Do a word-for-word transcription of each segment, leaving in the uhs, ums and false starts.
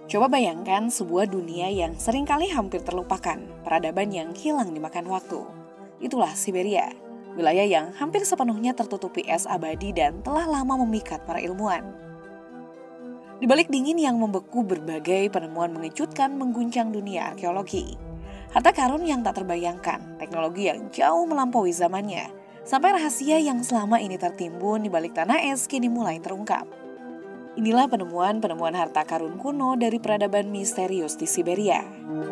Coba bayangkan sebuah dunia yang seringkali hampir terlupakan, peradaban yang hilang dimakan waktu. Itulah Siberia, wilayah yang hampir sepenuhnya tertutupi es abadi dan telah lama memikat para ilmuwan. Di balik dingin yang membeku, berbagai penemuan mengejutkan mengguncang dunia arkeologi. Harta karun yang tak terbayangkan, teknologi yang jauh melampaui zamannya, sampai rahasia yang selama ini tertimbun di balik tanah es kini mulai terungkap. Inilah penemuan-penemuan harta karun kuno dari peradaban misterius di Siberia.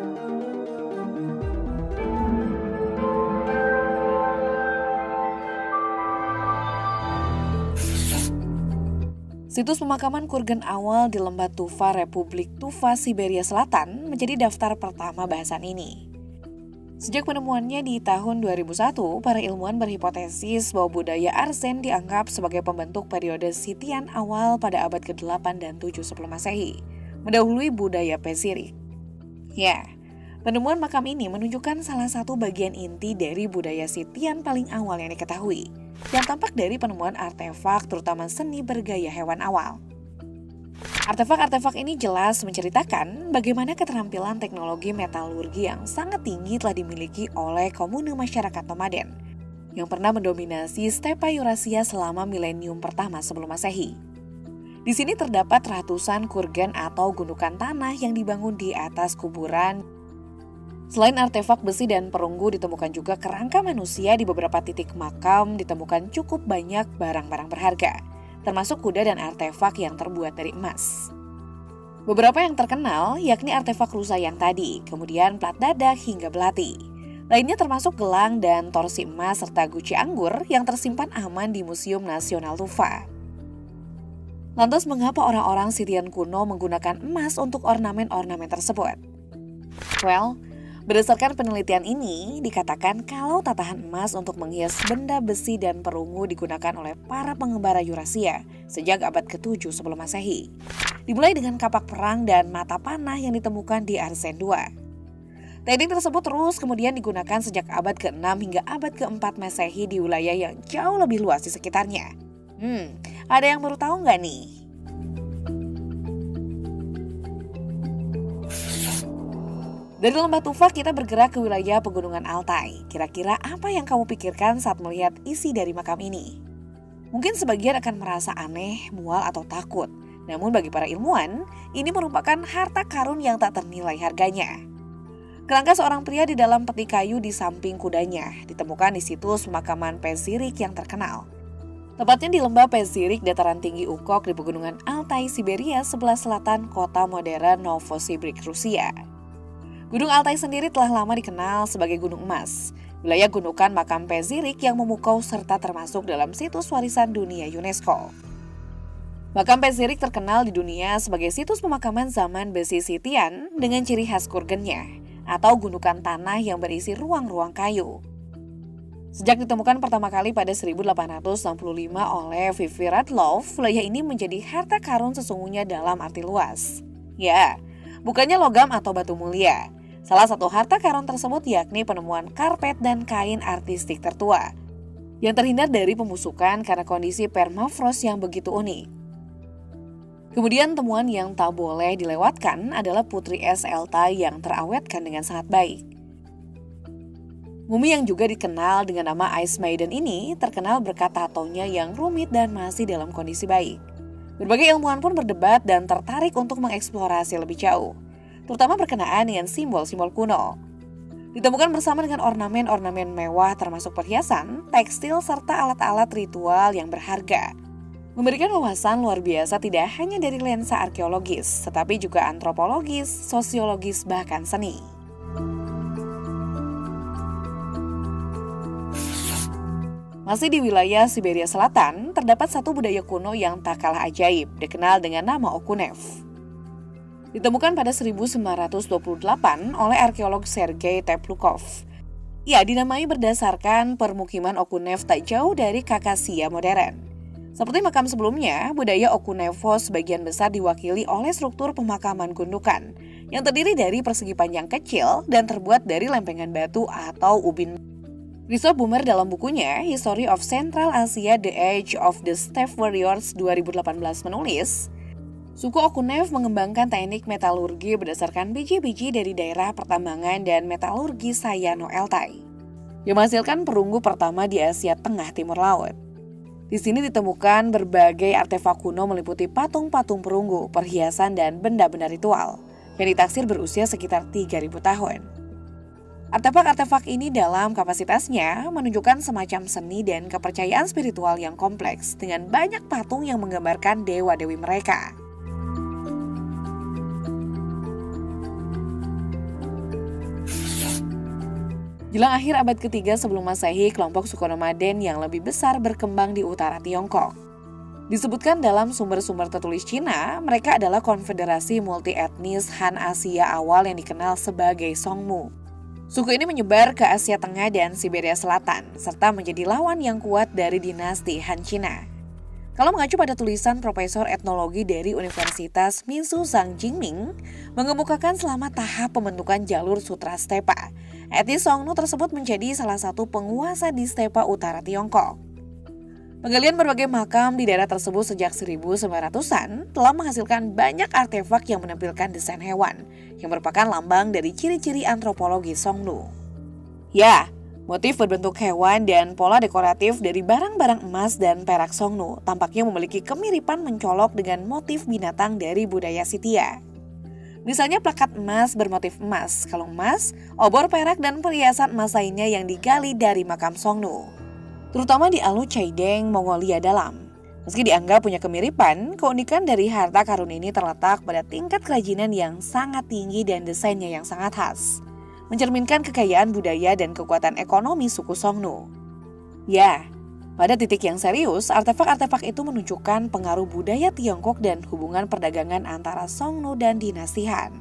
Situs pemakaman kurgan awal di Lembah Tufa, Republik Tuva, Siberia Selatan menjadi daftar pertama bahasan ini. Sejak penemuannya di tahun dua ribu satu, para ilmuwan berhipotesis bahwa budaya Arsen dianggap sebagai pembentuk periode Sitian awal pada abad kedelapan dan tujuh sebelum Masehi, mendahului budaya Pesirik. Ya, penemuan makam ini menunjukkan salah satu bagian inti dari budaya Sitian paling awal yang diketahui, yang tampak dari penemuan artefak terutama seni bergaya hewan awal. Artefak-artefak ini jelas menceritakan bagaimana keterampilan teknologi metalurgi yang sangat tinggi telah dimiliki oleh komune masyarakat nomaden yang pernah mendominasi stepa Eurasia selama milenium pertama sebelum Masehi. Di sini terdapat ratusan kurgan atau gundukan tanah yang dibangun di atas kuburan. Selain artefak besi dan perunggu, ditemukan juga kerangka manusia di beberapa titik makam, ditemukan cukup banyak barang-barang berharga, termasuk kuda dan artefak yang terbuat dari emas. Beberapa yang terkenal yakni artefak rusa yang tadi, kemudian plat dadak hingga belati. Lainnya termasuk gelang dan torsi emas serta guci anggur yang tersimpan aman di Museum Nasional Tuva. Lantas mengapa orang-orang Sitian kuno menggunakan emas untuk ornamen-ornamen tersebut? Well, berdasarkan penelitian ini, dikatakan kalau tatahan emas untuk menghias benda besi dan perunggu digunakan oleh para pengembara Eurasia sejak abad ketujuh sebelum Masehi. Dimulai dengan kapak perang dan mata panah yang ditemukan di Arsen dua. Teknik tersebut terus kemudian digunakan sejak abad keenam hingga abad keempat Masehi di wilayah yang jauh lebih luas di sekitarnya. Hmm, ada yang baru tahu nggak nih? Dari Lembah Tuva kita bergerak ke wilayah pegunungan Altai. Kira-kira apa yang kamu pikirkan saat melihat isi dari makam ini? Mungkin sebagian akan merasa aneh, mual, atau takut. Namun bagi para ilmuwan, ini merupakan harta karun yang tak ternilai harganya. Kerangka seorang pria di dalam peti kayu di samping kudanya ditemukan di situs pemakaman Pesirik yang terkenal. Tepatnya di lembah Pesirik, dataran tinggi Ukok di pegunungan Altai, Siberia, sebelah selatan kota modern Novosibirsk, Rusia. Gunung Altai sendiri telah lama dikenal sebagai Gunung Emas, wilayah gundukan makam Pesirik yang memukau serta termasuk dalam situs warisan dunia UNESCO. Makam Pesirik terkenal di dunia sebagai situs pemakaman zaman besi Sitian dengan ciri khas kurgennya, atau gundukan tanah yang berisi ruang-ruang kayu. Sejak ditemukan pertama kali pada seribu delapan ratus enam puluh lima oleh Vivi Radloff, wilayah ini menjadi harta karun sesungguhnya dalam arti luas. Ya, bukannya logam atau batu mulia. Salah satu harta karun tersebut yakni penemuan karpet dan kain artistik tertua yang terhindar dari pembusukan karena kondisi permafrost yang begitu unik. Kemudian temuan yang tak boleh dilewatkan adalah putri es Altai yang terawetkan dengan sangat baik. Mumi yang juga dikenal dengan nama Ice Maiden ini terkenal berkat tatonya yang rumit dan masih dalam kondisi baik. Berbagai ilmuwan pun berdebat dan tertarik untuk mengeksplorasi lebih jauh, terutama berkenaan dengan simbol-simbol kuno. Ditemukan bersama dengan ornamen-ornamen mewah termasuk perhiasan, tekstil, serta alat-alat ritual yang berharga. Memberikan wawasan luar biasa tidak hanya dari lensa arkeologis, tetapi juga antropologis, sosiologis, bahkan seni. Masih di wilayah Siberia Selatan, terdapat satu budaya kuno yang tak kalah ajaib, dikenal dengan nama Okunev. Ditemukan pada seribu sembilan ratus dua puluh delapan oleh arkeolog Sergei Teplukov. Ia dinamai berdasarkan permukiman Okunev tak jauh dari Khakassia modern. Seperti makam sebelumnya, budaya Okunevo sebagian besar diwakili oleh struktur pemakaman gundukan yang terdiri dari persegi panjang kecil dan terbuat dari lempengan batu atau ubin. Riso Bumer dalam bukunya History of Central Asia: The Age of the Steppe Warriors dua ribu delapan belas menulis, Suku Okunev mengembangkan teknik metalurgi berdasarkan biji-biji dari daerah pertambangan dan metalurgi Sayano-Altai, yang menghasilkan perunggu pertama di Asia Tengah Timur Laut. Di sini ditemukan berbagai artefak kuno meliputi patung-patung perunggu, perhiasan, dan benda-benda ritual yang ditaksir berusia sekitar tiga ribu tahun. Artefak-artefak ini dalam kapasitasnya menunjukkan semacam seni dan kepercayaan spiritual yang kompleks dengan banyak patung yang menggambarkan dewa-dewi mereka. Jelang akhir abad ketiga sebelum Masehi, kelompok suku nomaden yang lebih besar berkembang di utara Tiongkok. Disebutkan dalam sumber-sumber tertulis Cina, mereka adalah konfederasi multi-etnis Han Asia awal yang dikenal sebagai Songmu. Suku ini menyebar ke Asia Tengah dan Siberia Selatan, serta menjadi lawan yang kuat dari dinasti Han Cina. Kalau mengacu pada tulisan Profesor Etnologi dari Universitas Minsu Zhang Jingming, mengemukakan selama tahap pembentukan jalur Sutra Stepa, etnis Songnu tersebut menjadi salah satu penguasa di Stepa Utara Tiongkok. Penggalian berbagai makam di daerah tersebut sejak seribu sembilan ratusan telah menghasilkan banyak artefak yang menampilkan desain hewan, yang merupakan lambang dari ciri-ciri antropologi Songnu. Ya, motif berbentuk hewan dan pola dekoratif dari barang-barang emas dan perak Songnu tampaknya memiliki kemiripan mencolok dengan motif binatang dari budaya Scythia. Misalnya plakat emas bermotif emas, kalung emas, obor perak, dan perhiasan emas lainnya yang digali dari makam Songnu, terutama di Alu Chaideng, Mongolia Dalam. Meski dianggap punya kemiripan, keunikan dari harta karun ini terletak pada tingkat kerajinan yang sangat tinggi dan desainnya yang sangat khas, mencerminkan kekayaan budaya dan kekuatan ekonomi suku Songnu. Ya, pada titik yang serius, artefak-artefak itu menunjukkan pengaruh budaya Tiongkok dan hubungan perdagangan antara Songnu dan dinasti Han.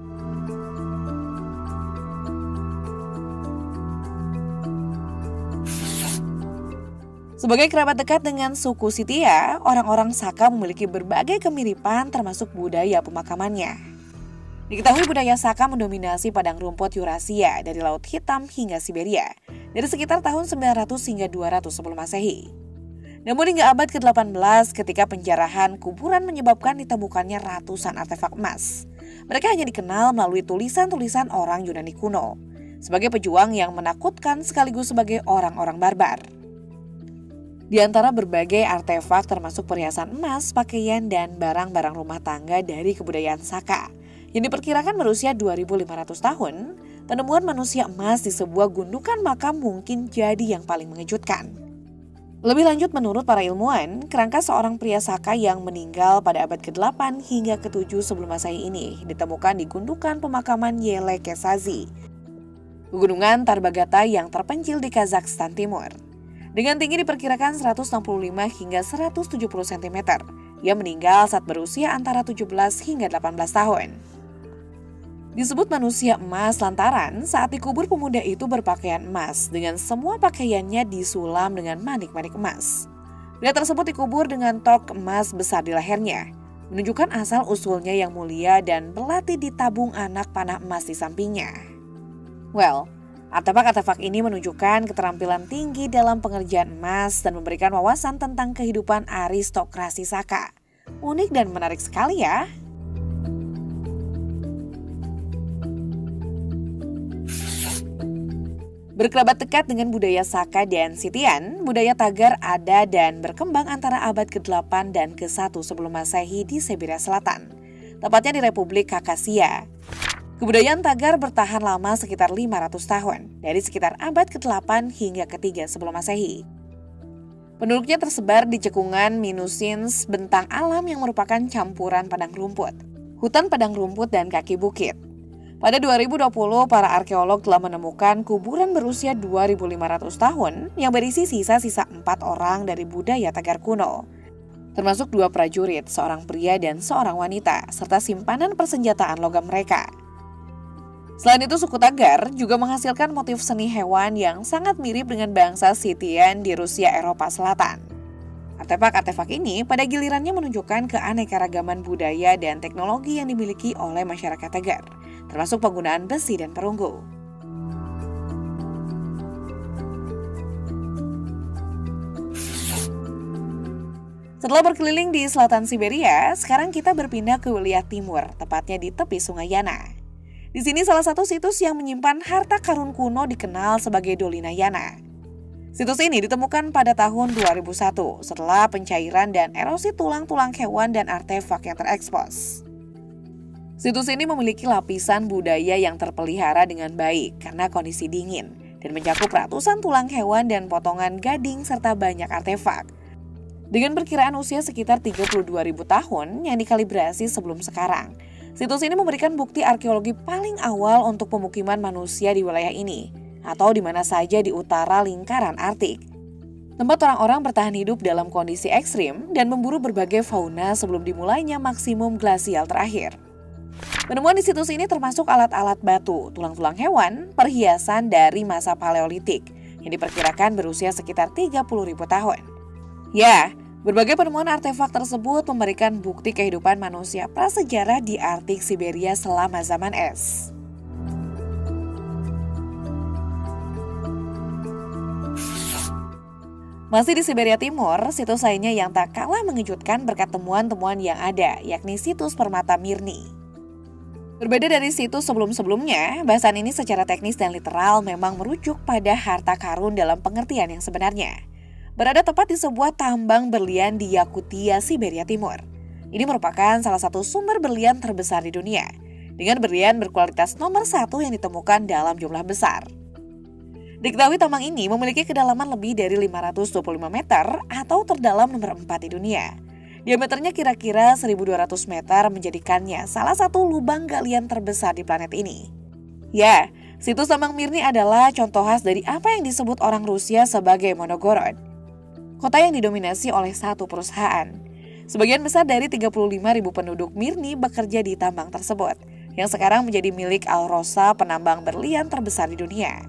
Sebagai kerabat dekat dengan suku Scythia, orang-orang Saka memiliki berbagai kemiripan termasuk budaya pemakamannya. Diketahui budaya Saka mendominasi padang rumput Eurasia dari Laut Hitam hingga Siberia, dari sekitar tahun sembilan ratus hingga dua ratus sebelum Masehi. Namun hingga abad ke delapan belas ketika penjarahan kuburan menyebabkan ditemukannya ratusan artefak emas, mereka hanya dikenal melalui tulisan-tulisan orang Yunani kuno, sebagai pejuang yang menakutkan sekaligus sebagai orang-orang barbar. Di antara berbagai artefak termasuk perhiasan emas, pakaian, dan barang-barang rumah tangga dari kebudayaan Saka yang diperkirakan berusia dua ribu lima ratus tahun, penemuan manusia emas di sebuah gundukan makam mungkin jadi yang paling mengejutkan. Lebih lanjut, menurut para ilmuwan, kerangka seorang pria Saka yang meninggal pada abad ke delapan hingga ke tujuh sebelum Masehi ini ditemukan di gundukan pemakaman Yele Kesazi, pegunungan Tarbagata yang terpencil di Kazakhstan Timur. Dengan tinggi diperkirakan seratus enam puluh lima hingga seratus tujuh puluh sentimeter. Ia meninggal saat berusia antara tujuh belas hingga delapan belas tahun. Disebut manusia emas lantaran saat dikubur pemuda itu berpakaian emas dengan semua pakaiannya disulam dengan manik-manik emas. Pria tersebut dikubur dengan tok emas besar di lehernya, menunjukkan asal-usulnya yang mulia dan belati ditabung anak panah emas di sampingnya. Well, artefak-artefak ini menunjukkan keterampilan tinggi dalam pengerjaan emas dan memberikan wawasan tentang kehidupan aristokrasi Saka. Unik dan menarik sekali ya. Berkerabat dekat dengan budaya Saka dan Scythian, budaya Tagar ada dan berkembang antara abad ke delapan dan ke satu sebelum Masehi di Siberia Selatan, tepatnya di Republik Khakassia. Kebudayaan Tagar bertahan lama sekitar lima ratus tahun, dari sekitar abad ke delapan hingga ke tiga sebelum Masehi. Penduduknya tersebar di cekungan Minusins, bentang alam yang merupakan campuran padang rumput, hutan padang rumput, dan kaki bukit. Pada dua ribu dua puluh, para arkeolog telah menemukan kuburan berusia dua ribu lima ratus tahun yang berisi sisa-sisa empat orang dari budaya Tagar kuno, termasuk dua prajurit, seorang pria dan seorang wanita, serta simpanan persenjataan logam mereka. Selain itu, suku Tagar juga menghasilkan motif seni hewan yang sangat mirip dengan bangsa Scythian di Rusia Eropa Selatan. Artefak-artefak ini pada gilirannya menunjukkan keanekaragaman budaya dan teknologi yang dimiliki oleh masyarakat Tagar, termasuk penggunaan besi dan perunggu. Setelah berkeliling di selatan Siberia, sekarang kita berpindah ke wilayah timur, tepatnya di tepi Sungai Yana. Di sini salah satu situs yang menyimpan harta karun kuno dikenal sebagai Dolina Yana. Situs ini ditemukan pada tahun dua ribu satu setelah pencairan dan erosi tulang-tulang hewan dan artefak yang terekspos. Situs ini memiliki lapisan budaya yang terpelihara dengan baik karena kondisi dingin dan mencakup ratusan tulang hewan dan potongan gading serta banyak artefak. Dengan perkiraan usia sekitar tiga puluh dua ribu tahun yang dikalibrasi sebelum sekarang, situs ini memberikan bukti arkeologi paling awal untuk pemukiman manusia di wilayah ini, atau di mana saja di utara lingkaran Arktik. Tempat orang-orang bertahan hidup dalam kondisi ekstrim dan memburu berbagai fauna sebelum dimulainya maksimum glasial terakhir. Penemuan di situs ini termasuk alat-alat batu, tulang-tulang hewan, perhiasan dari masa Paleolitik yang diperkirakan berusia sekitar tiga puluh ribu tahun. Ya, berbagai penemuan artefak tersebut memberikan bukti kehidupan manusia prasejarah di Arktik Siberia selama zaman es. Masih di Siberia Timur, situs lainnya yang tak kalah mengejutkan berkat temuan-temuan yang ada, yakni situs Permata Mirni. Berbeda dari situs sebelum-sebelumnya, bahasan ini secara teknis dan literal memang merujuk pada harta karun dalam pengertian yang sebenarnya. Berada tepat di sebuah tambang berlian di Yakutia, Siberia Timur. Ini merupakan salah satu sumber berlian terbesar di dunia, dengan berlian berkualitas nomor satu yang ditemukan dalam jumlah besar. Diketahui tambang ini memiliki kedalaman lebih dari lima ratus dua puluh lima meter atau terdalam nomor empat di dunia. Diameternya kira-kira seribu dua ratus meter menjadikannya salah satu lubang galian terbesar di planet ini. Ya, situs tambang Mirni adalah contoh khas dari apa yang disebut orang Rusia sebagai Monogorod, kota yang didominasi oleh satu perusahaan. Sebagian besar dari tiga puluh lima ribu penduduk Mirni bekerja di tambang tersebut, yang sekarang menjadi milik Alrosa, penambang berlian terbesar di dunia.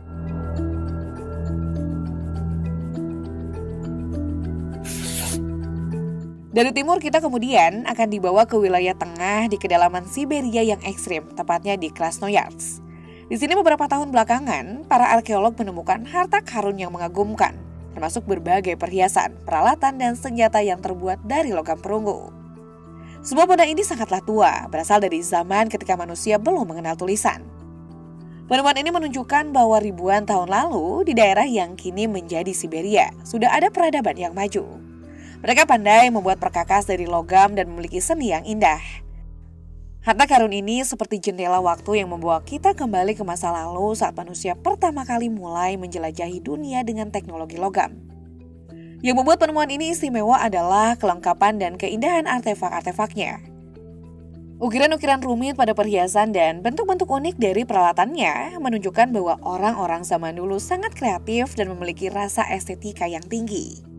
Dari timur kita kemudian akan dibawa ke wilayah tengah di kedalaman Siberia yang ekstrim, tepatnya di Krasnoyarsk. Di sini beberapa tahun belakangan, para arkeolog menemukan harta karun yang mengagumkan, termasuk berbagai perhiasan, peralatan, dan senjata yang terbuat dari logam perunggu. Semua benda ini sangatlah tua, berasal dari zaman ketika manusia belum mengenal tulisan. Penemuan ini menunjukkan bahwa ribuan tahun lalu, di daerah yang kini menjadi Siberia, sudah ada peradaban yang maju. Mereka pandai membuat perkakas dari logam dan memiliki seni yang indah. Harta karun ini seperti jendela waktu yang membawa kita kembali ke masa lalu saat manusia pertama kali mulai menjelajahi dunia dengan teknologi logam. Yang membuat penemuan ini istimewa adalah kelengkapan dan keindahan artefak-artefaknya. Ukiran-ukiran rumit pada perhiasan dan bentuk-bentuk unik dari peralatannya menunjukkan bahwa orang-orang zaman dulu sangat kreatif dan memiliki rasa estetika yang tinggi.